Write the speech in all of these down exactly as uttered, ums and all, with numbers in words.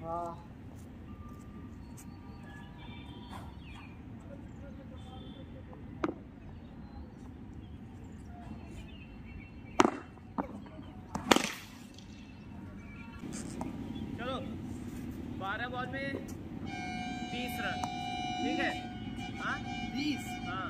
हाँ चलो बारह बॉल में तीस रन, ठीक है। हाँ बीस। हाँ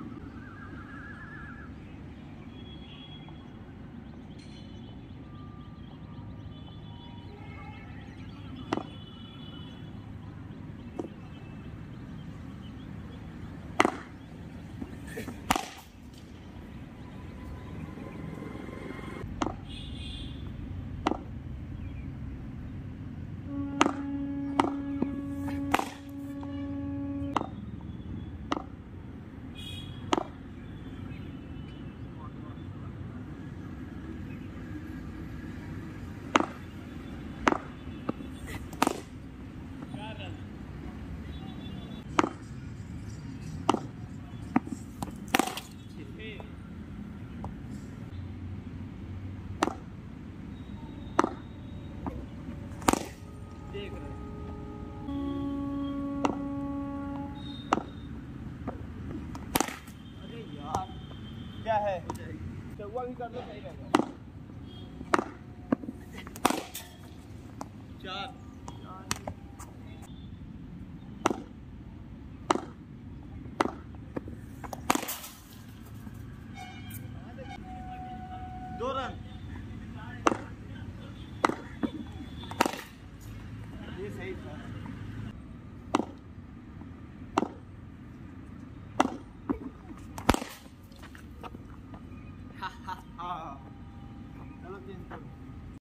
देख रहे अरे यार क्या है, चौवा भी कर लो, सही रहेगा। चार